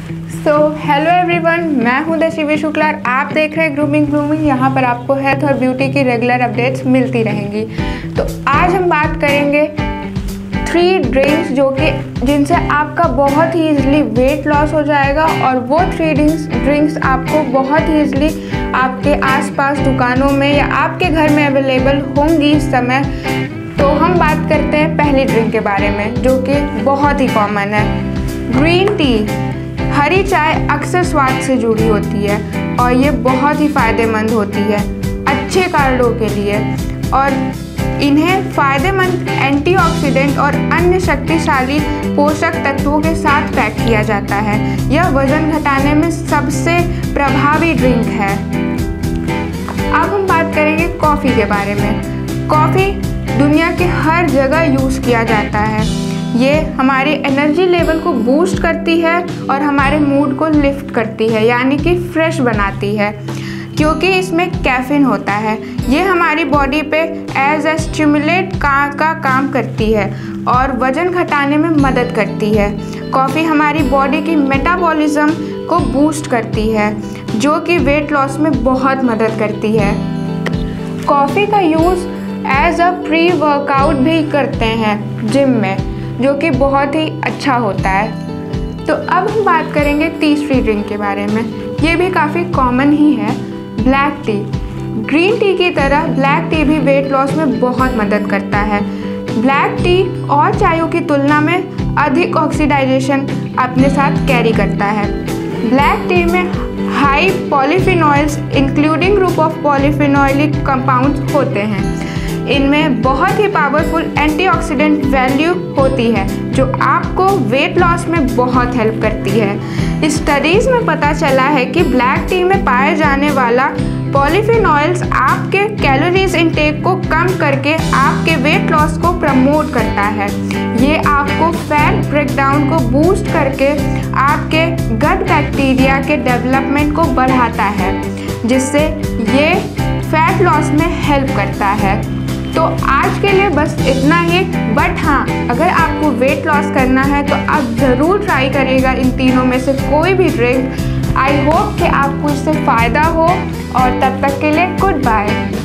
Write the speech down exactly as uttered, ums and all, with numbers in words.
So hello everyone, मैं हूं दशिवी शुक्ला। आप देख रहे हैं ग्रूमिंग ग्रूमिंग। यहाँ पर आपको हेल्थ और ब्यूटी की रेगुलर अपडेट्स मिलती रहेंगी। तो आज हम बात करेंगे थ्री ड्रिंक्स जो कि जिनसे आपका बहुत ही ईजिली वेट लॉस हो जाएगा, और वो थ्री ड्रिंक्स ड्रिंक्स आपको बहुत ही ईजिली आपके आसपास दुकानों में या आपके घर में अवेलेबल होंगी इस समय। तो हम बात करते हैं पहली ड्रिंक के बारे में, जो कि बहुत ही कॉमन है, ग्रीन टी। हरी चाय अक्सर स्वाद से जुड़ी होती है और ये बहुत ही फ़ायदेमंद होती है अच्छे कार्यों के लिए, और इन्हें फ़ायदेमंद एंटीऑक्सीडेंट और अन्य शक्तिशाली पोषक तत्वों के साथ पैक किया जाता है। यह वज़न घटाने में सबसे प्रभावी ड्रिंक है। अब हम बात करेंगे कॉफ़ी के बारे में। कॉफ़ी दुनिया के हर जगह यूज़ किया जाता है। ये हमारी एनर्जी लेवल को बूस्ट करती है और हमारे मूड को लिफ्ट करती है, यानी कि फ्रेश बनाती है, क्योंकि इसमें कैफीन होता है। ये हमारी बॉडी पे एज ए स्टिमुलेट का, का काम करती है और वज़न घटाने में मदद करती है। कॉफ़ी हमारी बॉडी की मेटाबॉलिज्म को बूस्ट करती है, जो कि वेट लॉस में बहुत मदद करती है। कॉफ़ी का use as a pre workout भी करते हैं जिम में, जो कि बहुत ही अच्छा होता है। तो अब हम बात करेंगे तीसरी ड्रिंक के बारे में। ये भी काफ़ी कॉमन ही है, ब्लैक टी। ग्रीन टी की तरह ब्लैक टी भी वेट लॉस में बहुत मदद करता है। ब्लैक टी और चायों की तुलना में अधिक ऑक्सीडाइजेशन अपने साथ कैरी करता है। ब्लैक टी में high polyphenols including group of polyphenolic compounds होते हैं। इनमें बहुत ही पावरफुल एंटीऑक्सीडेंट वैल्यू होती है, जो आपको वेट लॉस में बहुत हेल्प करती है। स्टडीज़ में पता चला है कि ब्लैक टी में पाए जाने वाला पॉलीफिनॉल्स आपके कैलोरीज इनटेक को कम करके आपके वेट लॉस को प्रमोट करता है। ये आपको फैट ब्रेकडाउन को बूस्ट करके आपके गट बैक्टीरिया के डेवलपमेंट को बढ़ाता है, जिससे ये फैट लॉस में हेल्प करता है। तो आज के लिए बस इतना ही। बट हाँ, अगर आपको वेट लॉस करना है तो आप ज़रूर ट्राई करिएगा इन तीनों में से कोई भी ड्रिंक। आई होप कि आपको इससे फ़ायदा हो, और तब तक के लिए गुड बाय।